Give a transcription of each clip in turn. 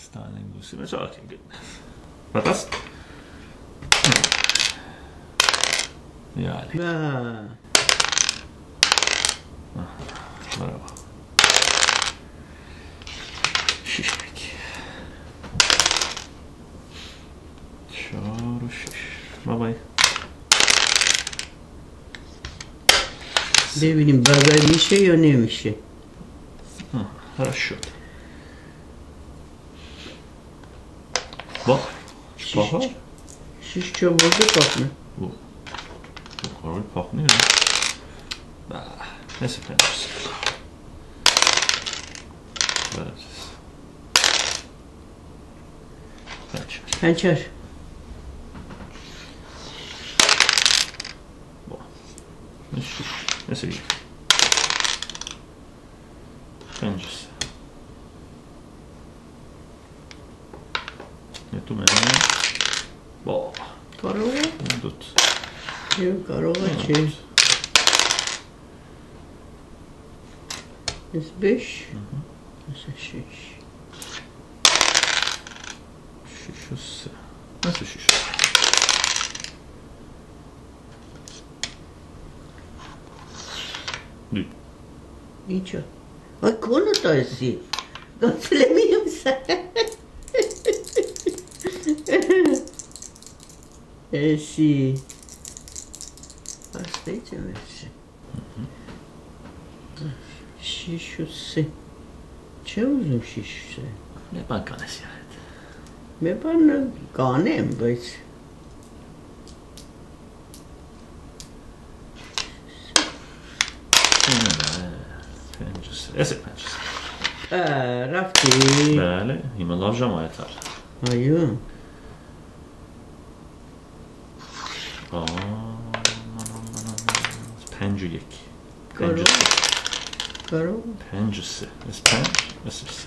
Styling Lucy. Men så är det good. Fattas? Ja, det. Bravo. Shishbek. Kör och shish. Bye bye. ببینیم بغل میشه یا نمیشه. Хорошо. Bak. Bak. Şiş çubuğu bakma. Bu karol pakmıyor mu? Neyse pençesi. Vereceğiz. Pençer. Bu. Neyse iyi. Pençesi. Je tu méně. Bo. Karova? Dut. Jo, karova či. Zbyš? Zase šiš. Šišu se. Nesi šišu. Dy. Ničo. Ay konu taysi. Hatırlamıyorum sen. Esi. Hastaydı mı? Şişusi. چه uzun şişse? Ne bankana ziyaret. Me bana ganem bayt. Pençesi. Esek pençesi. رفتی؟ بله هیمالاو جماعتر آیو پنج و یک کارو پنج و سه از پنج از سه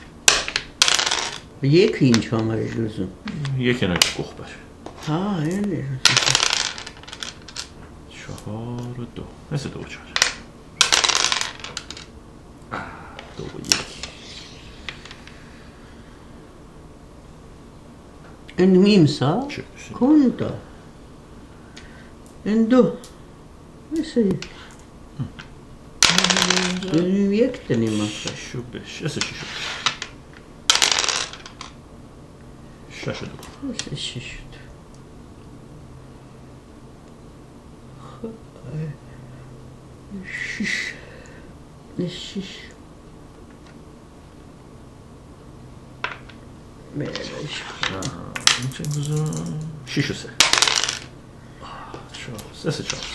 یک اینچ آمده جزم یک نوک گخ بر ها اینه چهار و دو مثل دو و چهار دو و یک این میمسا کنتا این دو مثل این یک تنیم شش و بش از شش و بش شش و دو مثل شش شش شش میرش چه بزن شش و سه چهار سه چهار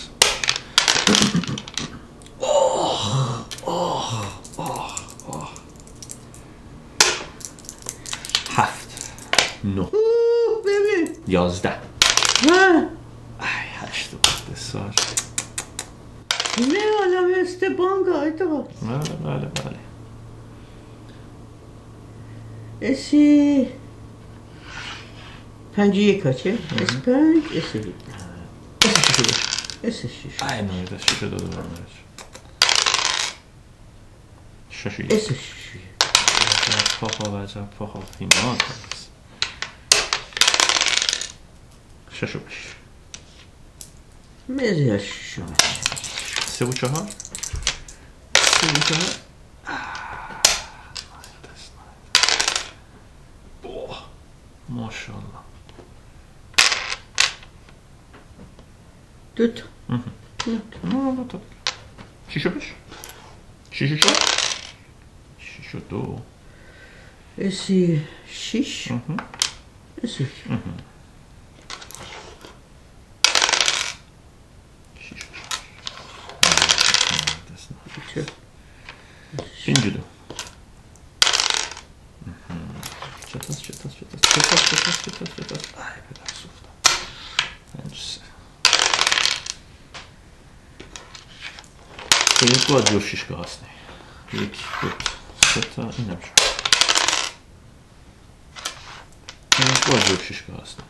هفت نو ببین 11 ها ای هشت بسیار نه آدم استبان گایتا بله اسی پنج یک ها چه؟ اس پنج اس یک اس شش ای نه ده شش داده برمش شش یک اس شش وجب پاها فیمان کنیست شش و بش مزی شش سه و چهار سه و چهار ماشاءالله دوت شش و بش شش و چهار شش و دو اسی شش اسی پنج دو چطاست ای پدر سوختم پنج سه تو یک باید جور شیشگاه هست نه یک دوت سه تا این هم شد یک باید جور شیشگاه هست نه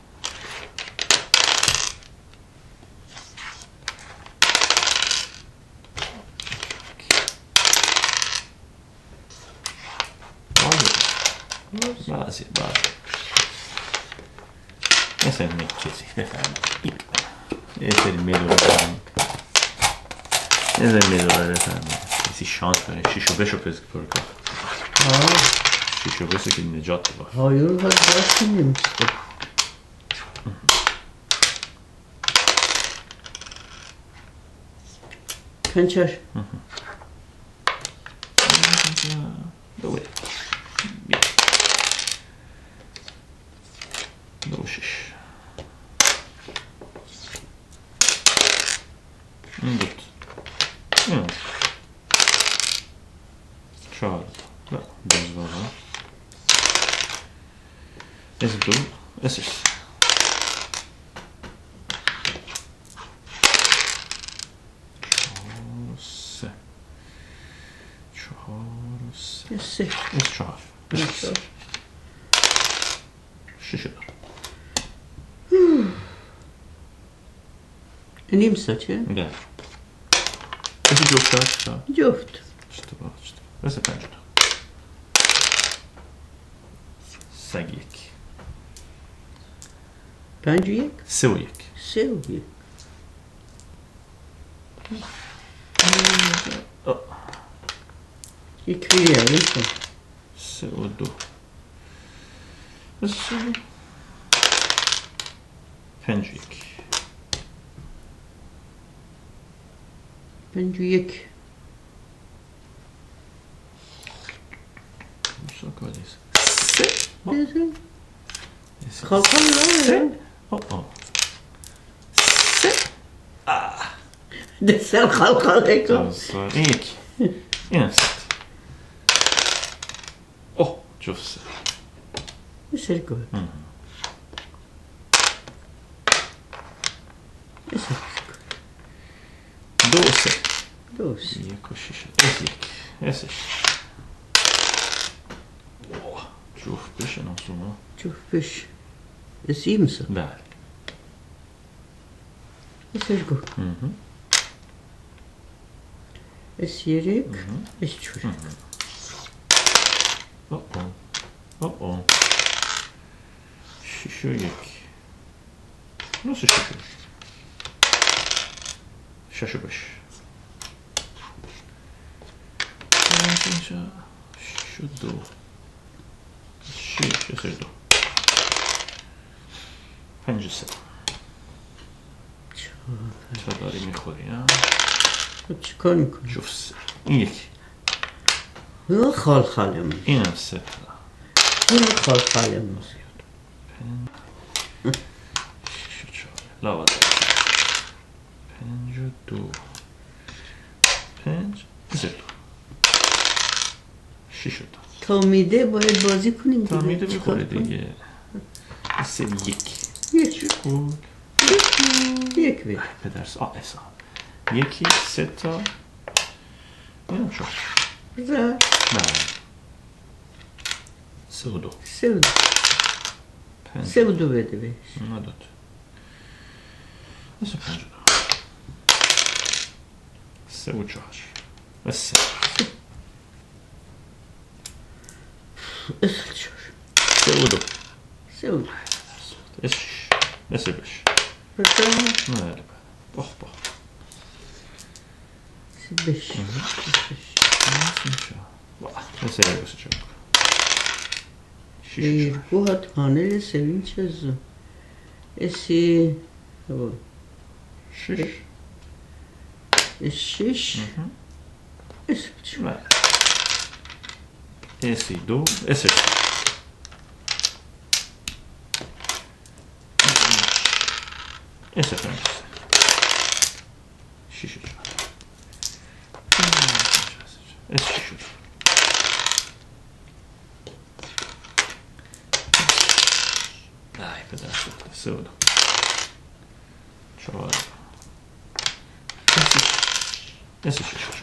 بعضی مثل این چیزی بفرمایید یه سری میدونه بفرمایید کسی شانس کنه شیشو بشو پزک پر کن شیشو بسه که نجات باید هایون باید باید نمیسته پنچش دوه دو شش این بود چهار لا دوز بابا از دو اسش سه از چهار شش دار نیم ساچه؟ ده کسی جفت داشت؟ جفت اشتباه بس پنج دار سگ یک پنج و یک؟ سه و یک سه و یک یک بیه بیشتر سه و دو پنج و یک پنج و یک سه خالقال سه سه دستر خالقال کن این یک این است اوه جفت سه بسر کن دو سه دوست یک و شش اس یک اسش جفت بشه ناسوما جفت بش اسی مسا بله بسر کن اس یک اس چور اوه شش و یک نصف شش و بش شش و دو شش و دو پنج و سه چه داری میخوری چی کار میکنی؟ جفت سه این یک یا خالقال این هم سه یا خالقال شش و چهار لاوازه پنج و دو پنج سه دو شش و دو تا میده باید بازی کنیم تا میده بخوره دیگه سه یک بود یک بید پدرس اسا یکی سه تا اینم چهار زر بله سه و دو پنج سه و دو بده بهش نداد مثل پنج و دو سه و چهار و سه اصل چور سه و دو سه و دو اسه بش بده بله بخ سه بش مثل یه بسه چهار Bu hataneli sevinç yazı. Esi شش şiş. Esi بله اسی دو اسی اسی پنج شیش اسی شش پدر شد سه و دو چهار اسی شش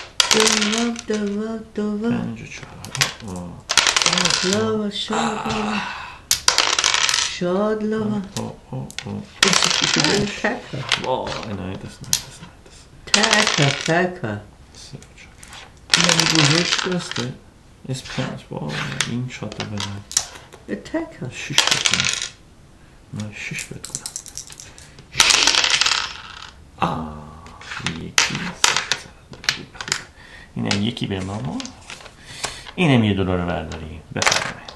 Dava. پنج و چهار Lava şad. Şad lava. Taka. نه دست Taka. سه و چهار نه بگو هشت دسته اسپنج با این شات رو بدن اتک هست 6 بد کنم من 6 بد کنم یکی اینم یکی به ماما اینم $1 رو برداریم بفرمایید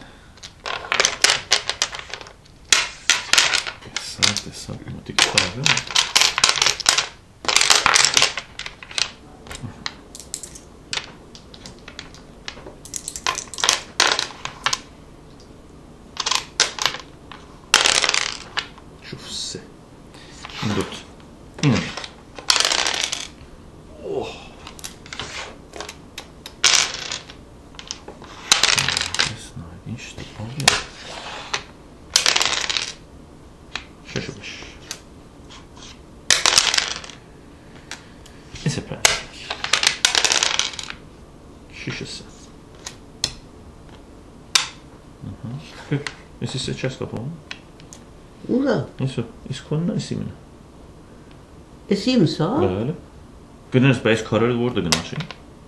حساب ما دیگه خواهده شوف 3 این دوت اینم Esse é prático. Xixi. Esse se c'è scopo? Ura. Isso con isimine. Isim sa? Böyle. Gününüz 5 karar vurdu günahşın.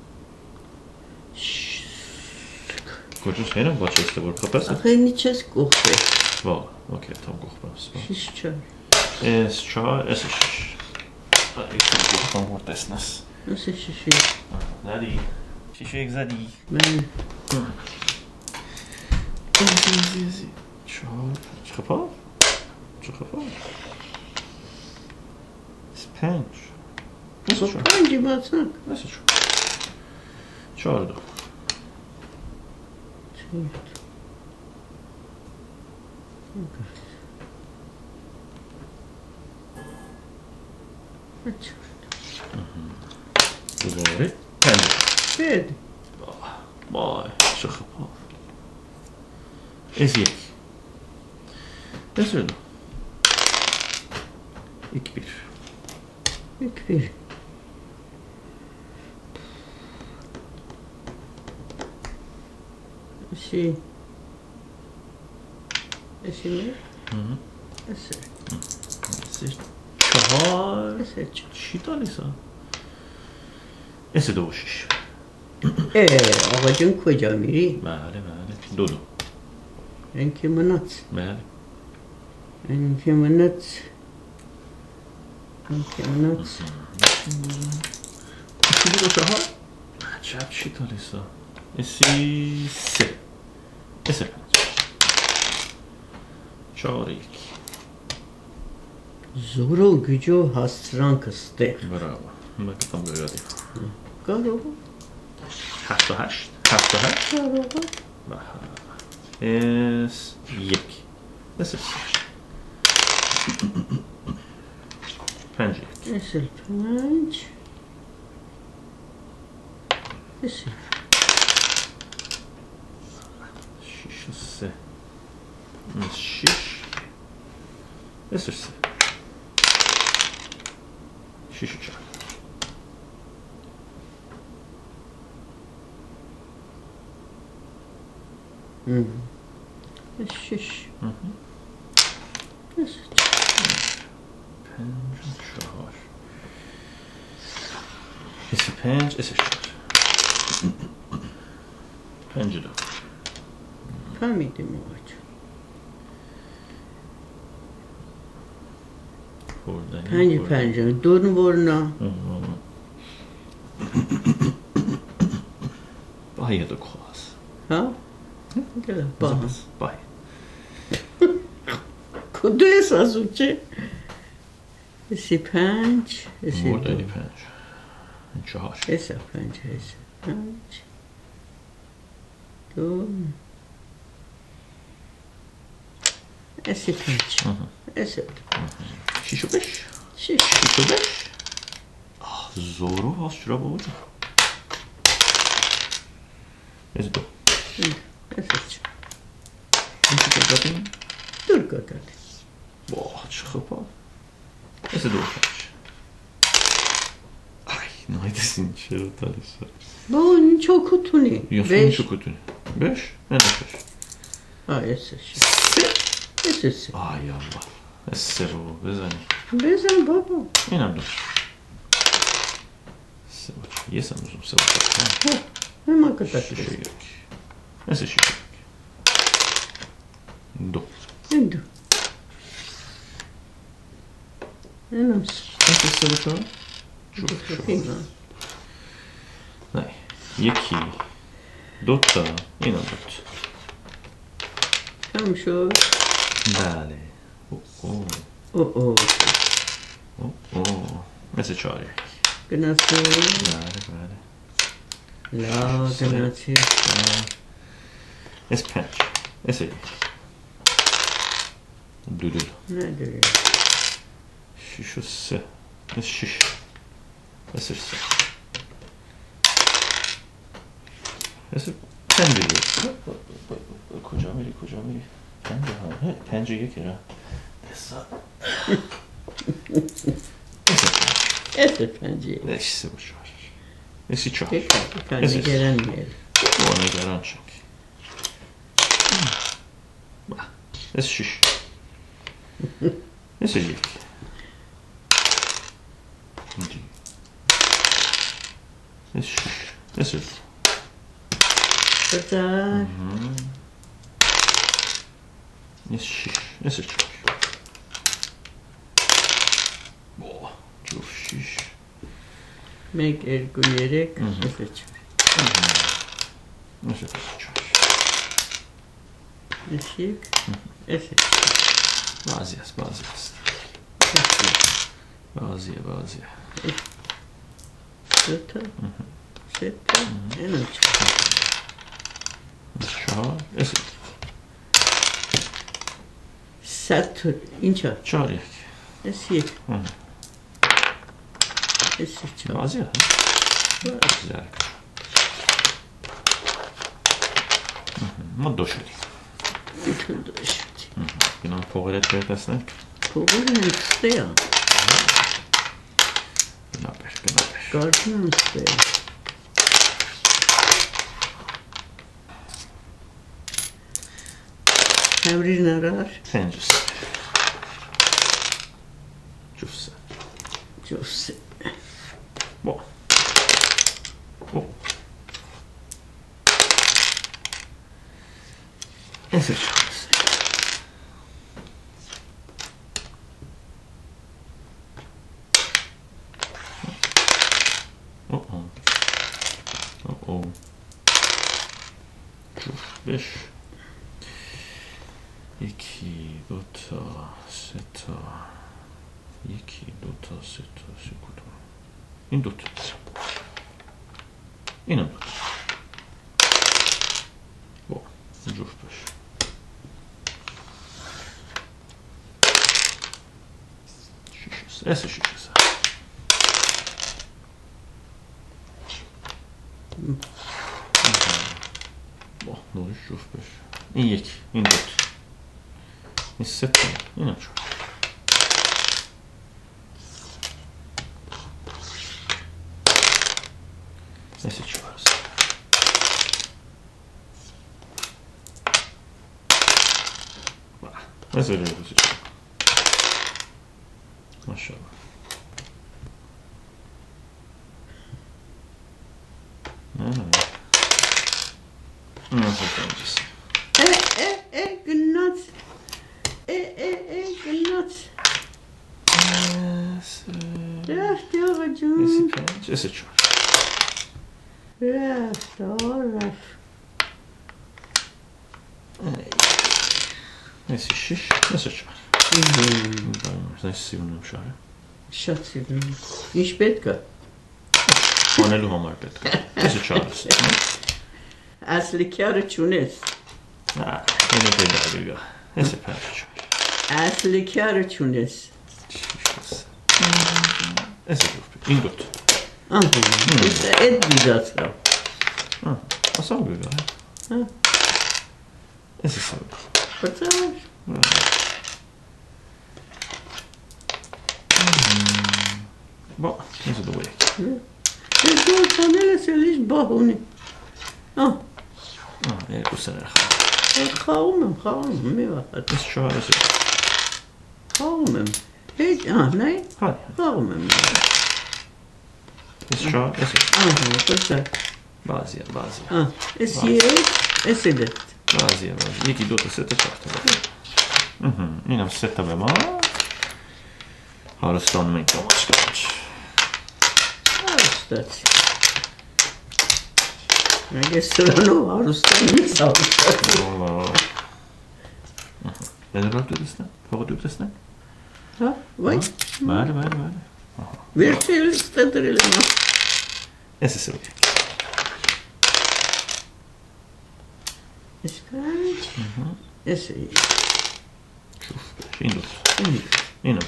Kocuz hemen başlıkta vur kapası. Akayni çes kohbe. Va, okey tam kohbas. Şiş çar. Es çar, es şiş. Tam ortasınız. Nasıl şişi? Zadi. Şişek zadi. Ben. Çakapa? Çakapa? Sponge. Nasıl şu? Sponge batsak. Nasıl şu? Çağırdı. Aç. Güzel. Kendi. Verdi. Vay, çakapa. Eziyek. Ne söyledim? 2-1. 2-1. Şey. Eşimi. Hı. Eser. Eser. Çahar. Eser. چی دالیسا؟ اسه 2-6. آقا جون کجا میری؟ بله 2-2. این که منات. بله. این که منات. این که منات. 2 چهار؟ عجب چی دالیسا؟ اسی 3. اسه 5. 4-1. Zor o gücü hasran kıstı. Bravo. Bakın böyle değil. Galiba. 7-8. 7-8. Galiba. Es 1. Nasıl? 5. Esel 5. Esel. 6. 6. Esel. 6 uçak. Şiş. Pence çağır. Esi pence, esi çağır. Pencere. Fahmidim o acı. Pencere. Doğru borna. Bahia do Cross. Ha? Gel bak. Bahia. Kudu esas uçe. Esi pence. Esi Burada eli pence. Çağır. Esi pence. Esi pence. Doğru. Esi pence. Esi. 6-5. 6-5. Ah, zoru az şura babacığım. Esi do. Esi. Nasıl kapatayım? Dur kadar. Vah, çıkıp al. Esi do. Ay, neredesin içeri tanışa? Bu çok kutuni. Yosun çok kötü. 5. Ben de 5. Ha, esi. Esi. Ay Allah. Esi bu. Bezani. Bezan baba. İnan dur. Yesem uzun. Sevap. Hemen kadar. Şey yok. مثل شیشه دو این دو اینم مثل سه و چهار شد نه یکی دو تا اینم دوت کم شد بله اوه مثل چهار یک گناسی بله لا گناسی مثل پنج مثل یک دو نداری شیش و سه مثل شیش مثل سه مثل پنج یک کجا میری پنج و یک را مثل پنجی مثل سه و چهار مثل چهار نگران میری با نگران شد مثل شیش مثل یک مثل شیش مثل دو بذار مثل شیش مثل چهار جفت شیش meg ergülerek mesela مثل چهار ışık eset بعضی است بعضیه seta seta en uç چهار مثل satır inça چهار یک esit esit بعضی است ما دو شدیم bütün doşut اینا فوقیت بهت هستن Poğurun istiyor بنابر Gördün istiyor Temrin arar پنج جفت Cüsse با مثل چهار جفت بش یکی دوتا سه تا یکی دوتا سه تا سه کدوم این دوتا اینم دوتا با جفت بش شیشه شیشه با نورش جفت بش این یکی این دوتا این سه تا اینم چهار مثل چهار است مثل چهار ماشاءالله مثل پنج است Günnat Günnat Reft yavrucuğum مثل پنج مثل چهار Reft reft مثل شیش مثل چهار مثل سیونم شهره Şat sevdim İş betka خانه هم بد مثل چهار است Asli kârı çunes نه اینو پیدا بگاه مثل پنج چهار Asli kârı çunes مثل جفت این دوتا İşte et bizzat اصلا بگاه مثل سه Kurtar با مثل دو یک Şu tanele söyleyiş bahuni یه دوست نرخواه Kavmim mi var? مثل چهار مثل Kavmim Hiç ne? های Kavmim مثل چهار مثل Kurtar بعضی اس یک اس ده بعضی یکی دو تا سه تا چهار تا اینم سه تا به ما Harustan inte matchmatch. Harustat. Jag gissar nog Harustan missar. Är det rakt ut det? Har du det snä? Ja, vad? Vad är det? Virtuellt ständer det länge. SSO. Espera. SSO. Inom.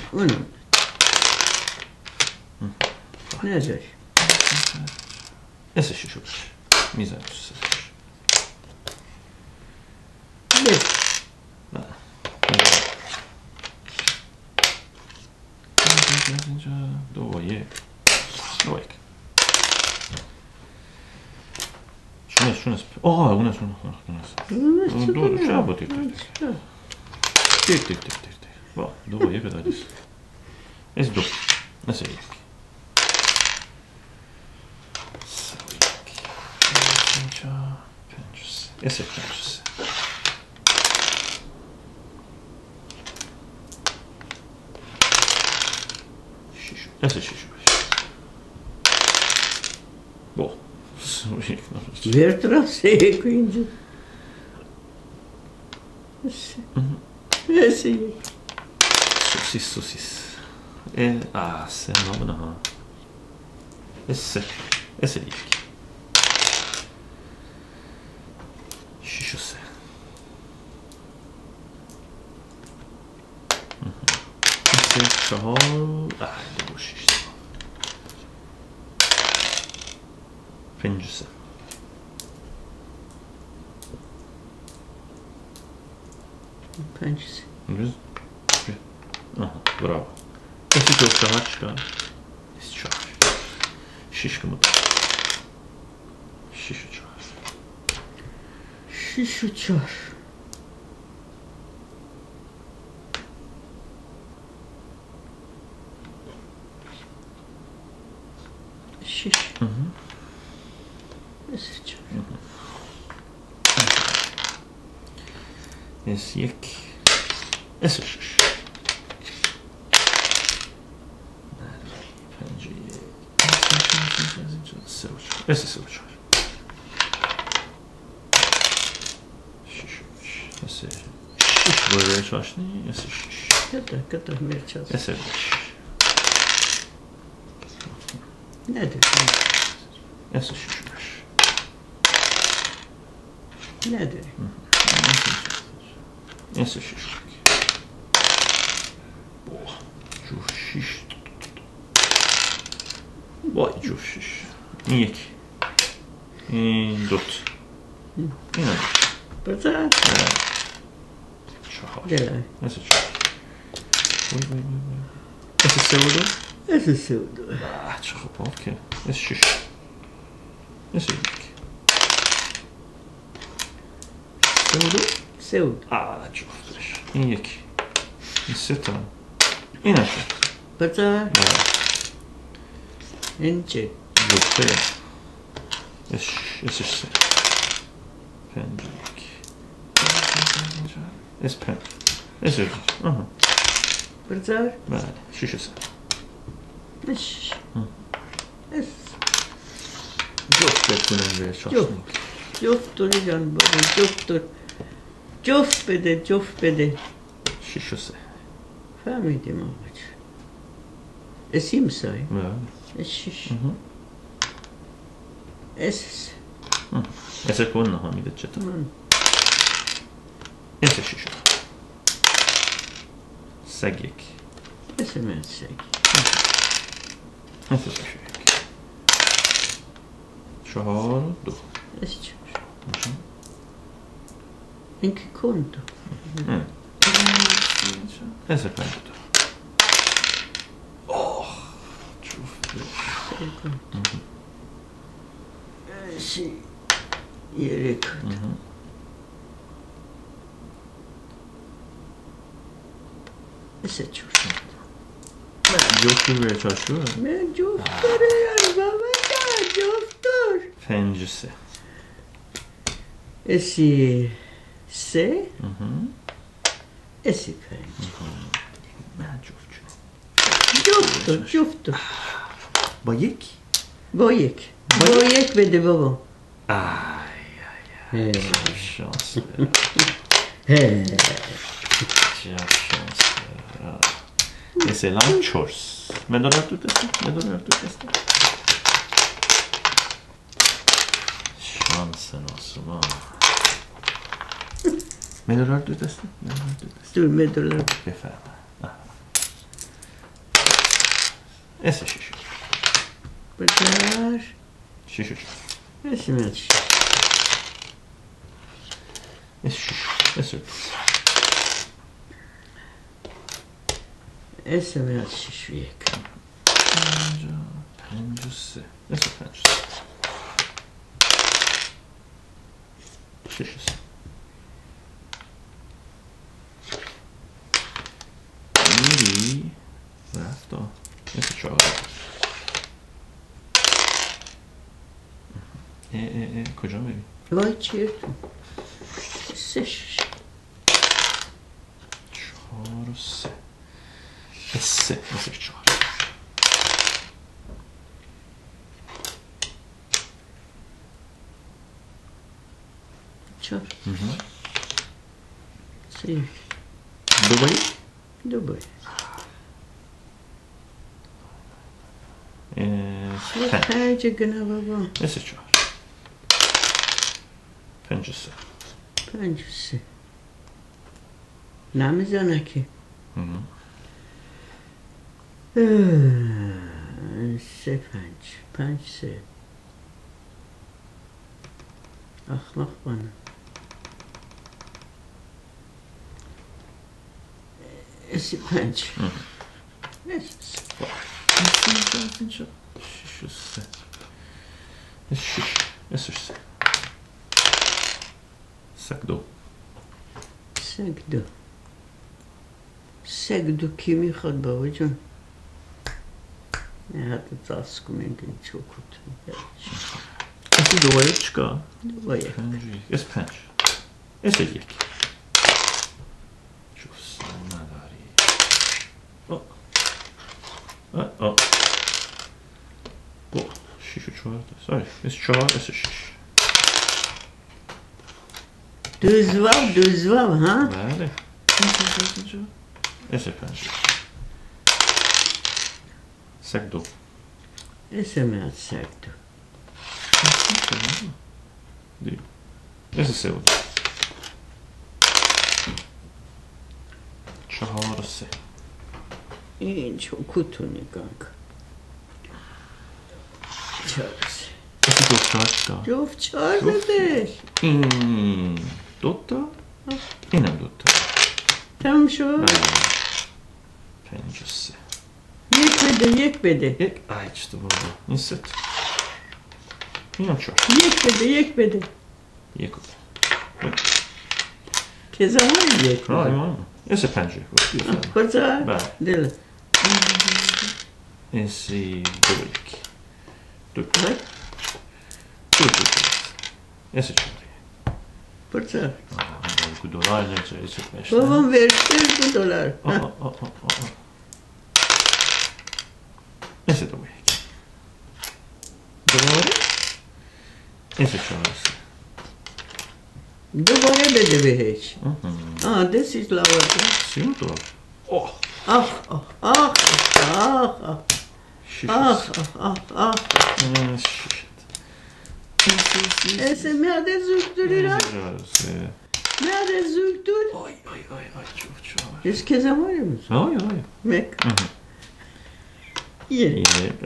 Ne yazıyor? SSO. Mizan. Bir. Då är det. Şuna. Ona. Doğru. Çabuk Tik. Va, då är det där. Es då. Nasıl gick? Pençesi. Şişu. Bo. Vertra se quindi. Sì. Sosis. Sen har vi den här. Esse gick. Şişose. Esse har. Det går şişse. Pençesi. Pençesi. Aha, bravo. Esse çok daha çıkar. Şişko mu? Şişuçar. Şiş. Şişuçar. Esjek. Esşiş. Esse suçar. Esse şiş böyle çalıştı. Esse şiş. Kadar merçaz. Esse şiş. Nedir? Esse şiş. Nedir? Esse şiş. Şu şiş. Vay şiş. Nik. Dot. Inan. Pazar. Şahar. Gel. Nasıl şahar? Vay. Esse sevdu. Esse sevdu. Çok okey. Esse şiş. Esse nik. Sevdu. Çok fresh. Nik. Seta. Inan. Pazar. İnce. Yok be. Esse Pendik. Pen. Esse. Aha. Pazar. Vale. Şişesi. Şiş. Es. Çok bekleyen bir çalışmak. Joftur can baba. Joftur. Jofbede. Şişesi. Fahmedim amaç. Esim say. Vale. Şiş. Es. Esse kunna ha midetçet. Esse şişe. Segik. Esemen seg. Esse şişe. Çahar do. Esçur. Inki konto. Esse pento. Çok. Şey. Yerek. Esçur. Joftur bir çalışıyor. Ben Joftur ya baba ya Joftur. پنج سه. اسی سه. اسی پنج. نه جفت جفت. با یک؟ با یک بده بابا. شانس Mesela çors. Medolar tutestin. Şansın olsun ha. Medolar tutestin. Dur medolar. Befremde. Ese şişir. Bakar. Şişir. Ese mi aç? Ese şişir. Ese Ese mi aç şişviyek? Pencüsü. Ese pencüsü. Şişir. Biri. Rafta. Ese çağır. Kocam vereyim. Vay çirkin. Seş. Çağırısı. Esse. Nasıl çağır? Çağır. Sevik. Dubai. Dubai. Pence güne baba. Nasıl çağır? Pencesi. Pencesi. نمیزنه که سه پنج سه اخمق بانه اسی پنج شش سگدو سگدو کی میخواد بابا جان نه حتی تاسکو میگن چوکوت اسی دوباره چیکار؟ دوباره اس پنج اس یک جفت نداری شیش و چهار ساری اس چهار اس شش دوزواب ها؟ بله اس پنج سگ دو اس میاد سگ دو دی اس سه بود چهار سه این چوکوتو نگاه کن چهار سه اسی دو چهار جفت چهار بده این دوتا اینم دوتا تمام شد پنج و سه یک بده ای چطور بابا این ست اینم چهار یک بده یک که زمان یک ایسه پنج یک کجا؟ دل ایسی دو یک دو ایسه چهار کجا؟ $2 neyse ایسه بابام ورشتر $2 ایسه دو یک دوباره ایسه چهار دوباره بده بهش this is lower $100 میاده زودتوری را میاده زودتور آی çok Jest که زمانی میشه آی مک یه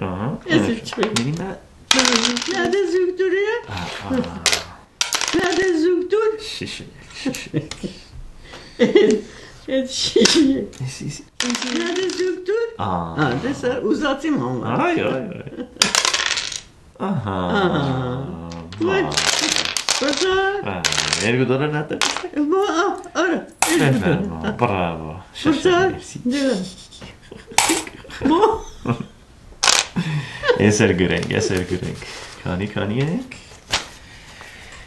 میاده زودتوری را میاده زودتور şişe میاده زودتور دست uzatayım ama ay aha Kurtar. $1 nada. Ara. Bravo. Kurtar. Eser Güreng. Kani ek.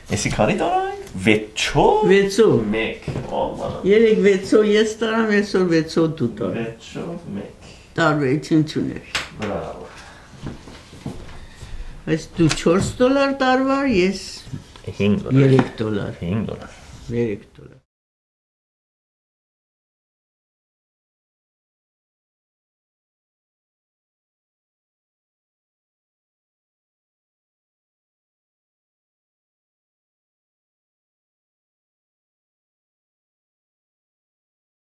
Եսի քանի դոլար է։ 6-ով 6-ով 1։ Ալլահ։ Երեք 6-ով ես տարամ, այսօր 6-ով դու տար։ 6-ով 1։ Տարբերություն չուներ։ Բրավո։ Այս դու 4 դոլար տարվար, ես 5 դոլար։ 3 դոլար։ 5 դոլար։ 3 դոլար։